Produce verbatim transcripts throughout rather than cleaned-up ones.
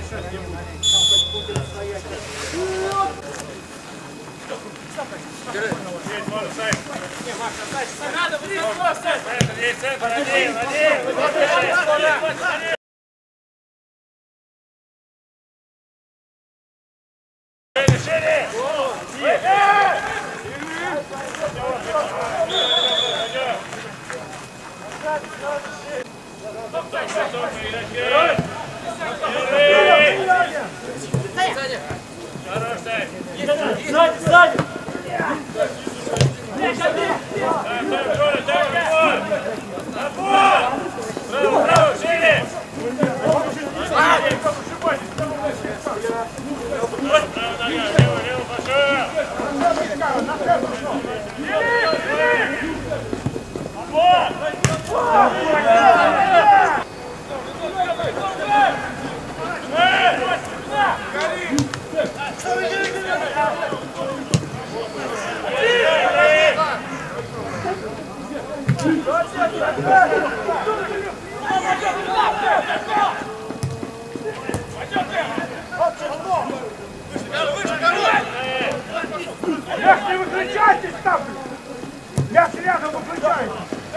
Не выключайтесь там! Я рядом выключаюсь!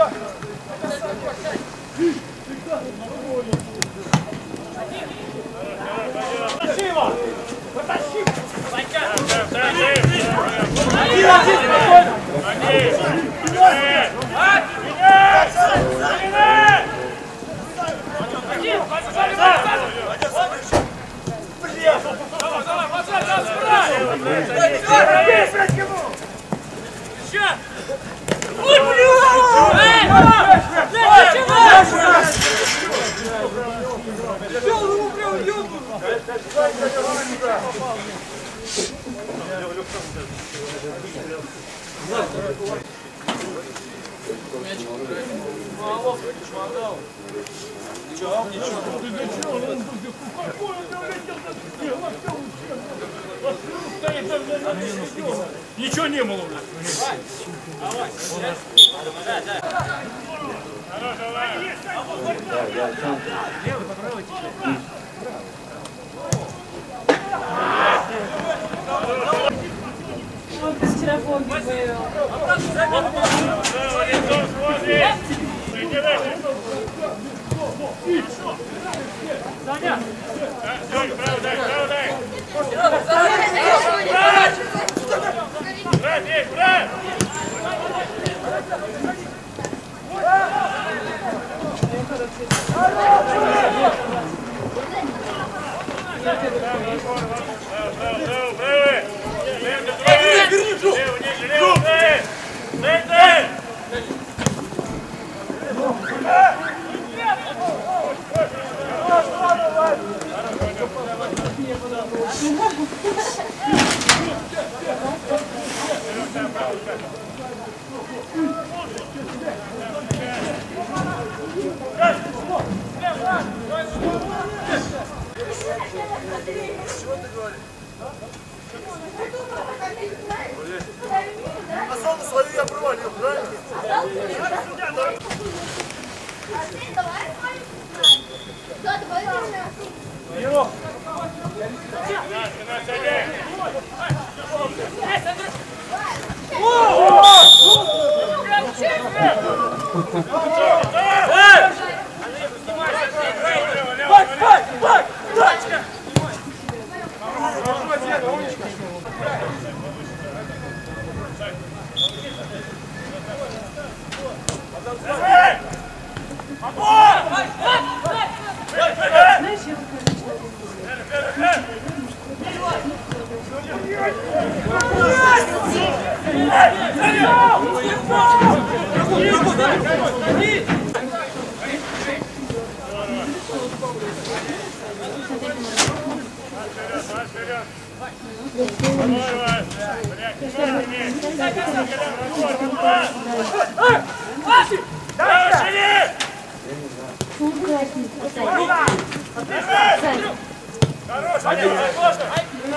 Потащи его! Потащи! Ничего не было. Вчера помню, Саня! Право дай, право дай! Брат, есть, брат! А зону свою я провалил, правильно?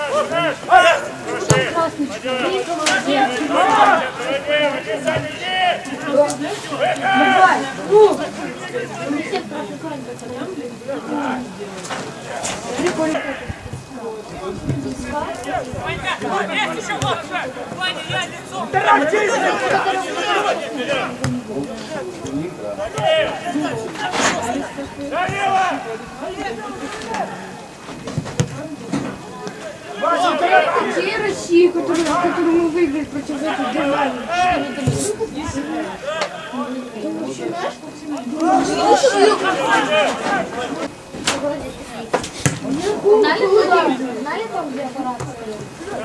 Хороший! Давай. Ну. Где Россия, которую, которую мы выиграли против этой Германии? Знали, знали там, где аппарат стоит?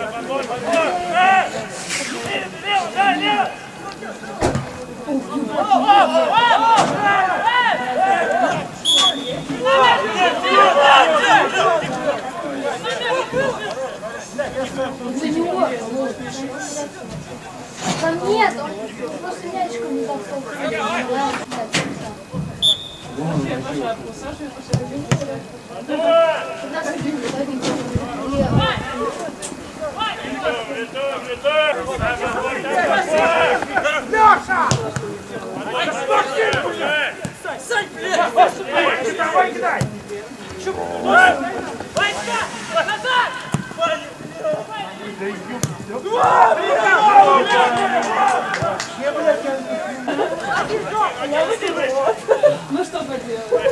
За него. Там нет, он просто мячиком не так Леша! Давай, кидай! Ну что поделать?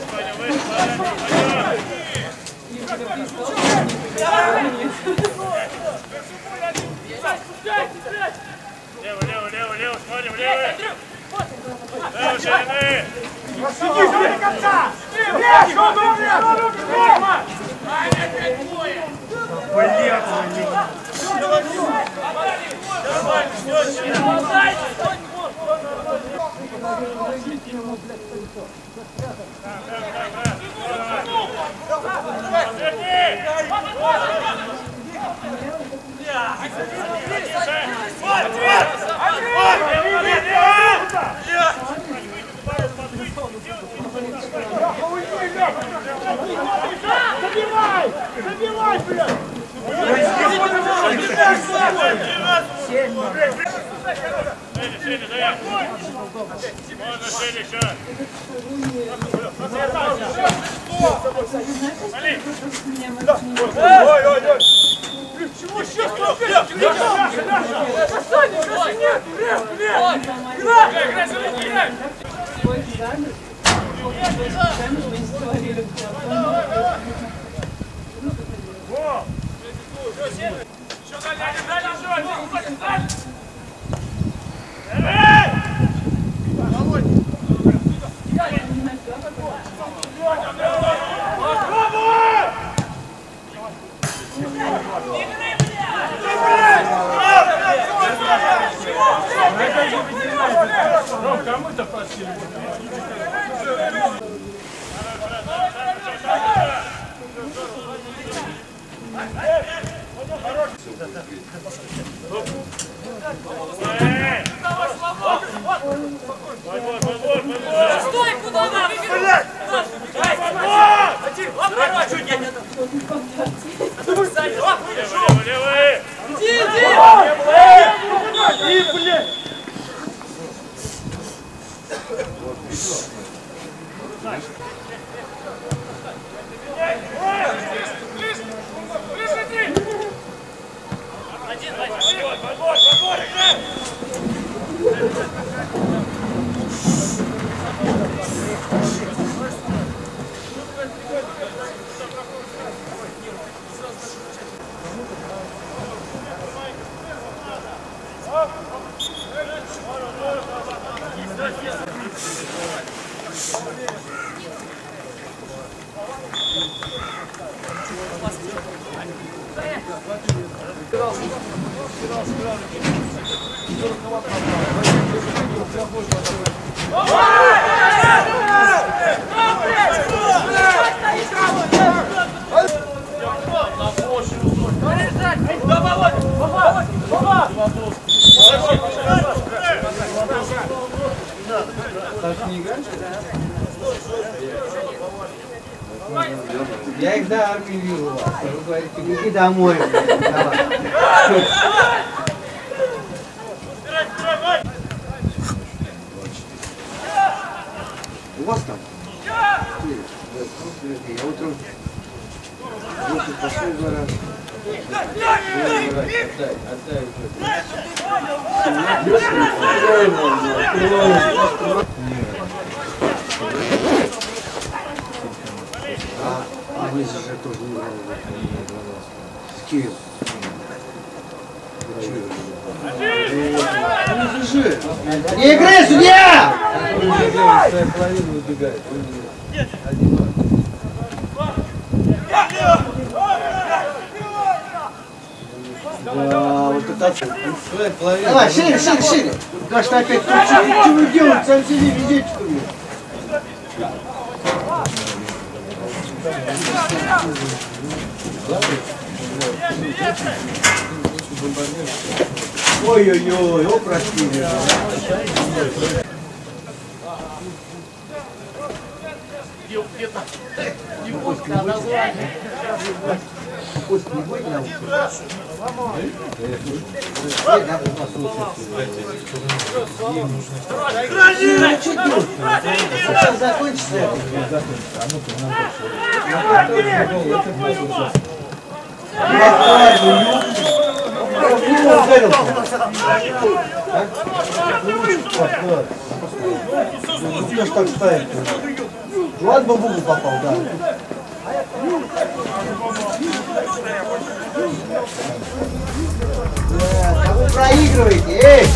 Лево, лево, лево, лево, смотрим, лево. Лево, ширины. Сиди, сиди до конца! Леша, он умер! Забивай! Забивай, блядь! Шире, шире, дай. Можно шире еще. Ой, ой, ой! Чего сейчас? Леша, Леша! Саня, Леша, нет! Лев, Лев! Играй! Играй, Саня, играй! Во! Еще дальше, дальше, дальше! Эй! Кому-то просили. Стой, куда надо? Блядь! Лево, лево, лево. Иди, иди! И, блядь! Один, один. Подбор, подбор, играй. Я их до армии вижу вас. Вы говорите, беги домой. Давай. пошли. Я утром вот пошел два раза. Отдай, отдай а вы же тоже не играли. С кем? Не играй, судья! Своя половина убегает. Да, вот это... Давай, шире, шире, шире. Да что опять, что, что вы делаете? Сам себе ведете, что ли? Ой-ой-ой, о, прости. Пусть не будет на ухо. Сейчас закончится это. Кто ж так ставит? Ладно, в угол попал, да. А вы проигрываете, эй!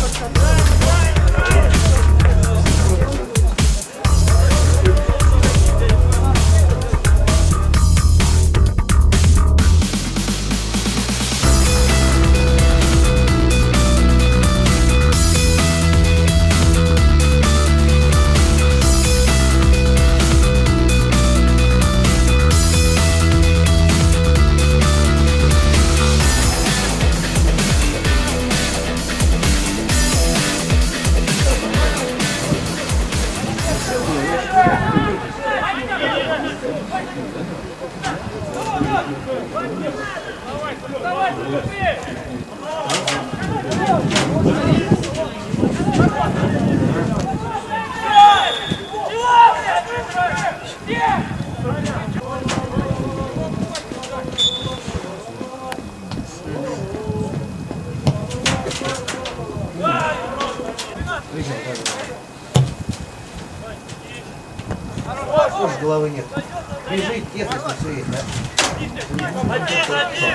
Тоже головы нет. Бежит, техник все есть, да? Один, один!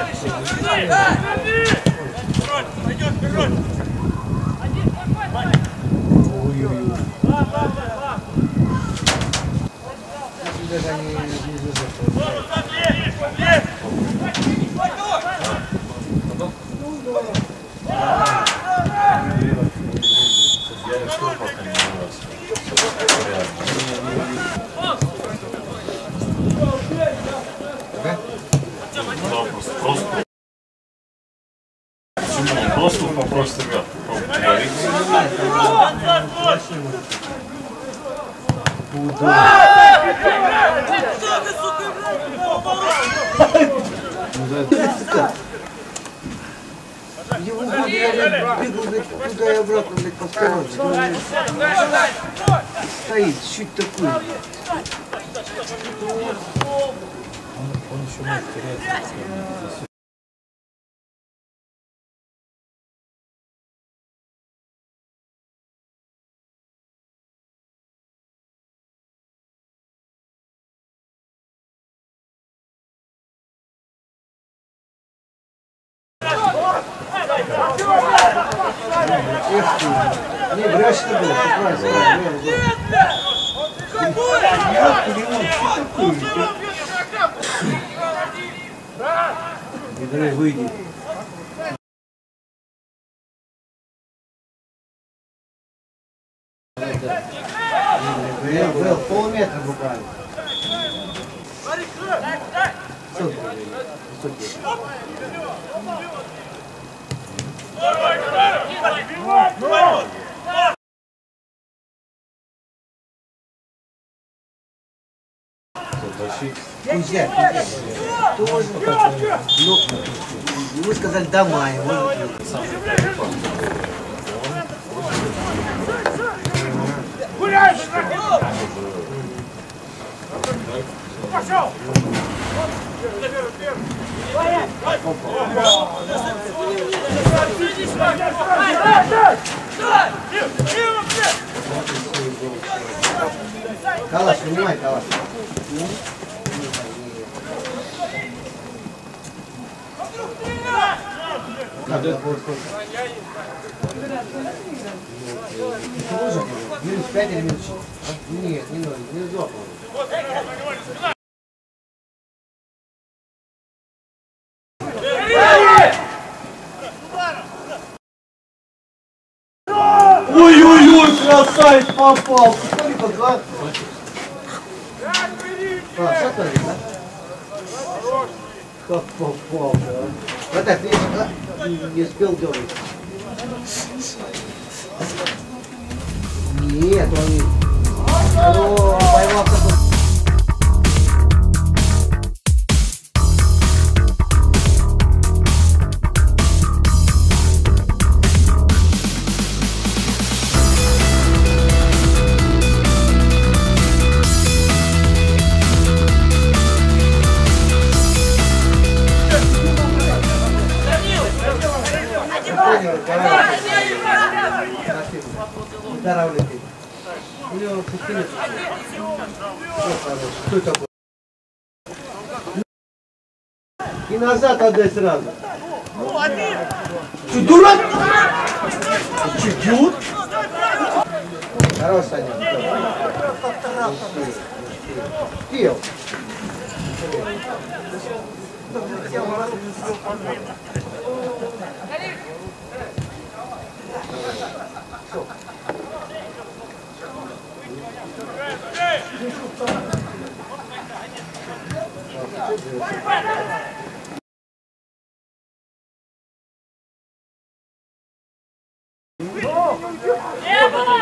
Пойдет вперед! Ой-ой-ой. Даже они не зажаты. Просто попросит ребят поговорить. Его бегал туда и обратно, блядь, по сторонам. Стоит, чуть такой. Он еще может теряться. Не, брешь ты был, ты правильно. Давай, выйди. Был полметра буквально. Кузя, тоже. Ему сказали дома, его. Гуляй! пошел! Калаш, принимай, Калаш. Минус пять или минус шесть? Нет, не ноль, минус два. Ой-ой-ой, красавец попал! Смотри, как два. А, смотри, да? Как попал, да? Вот так, видишь, да? Не успел дергать. Нет, он не... О, поймал такой. Удар улетит. У него пустынец. Что такое? И назад отдай сразу. Что, дурак? Что, идиот? Хорош, Саня. Пил. Не было!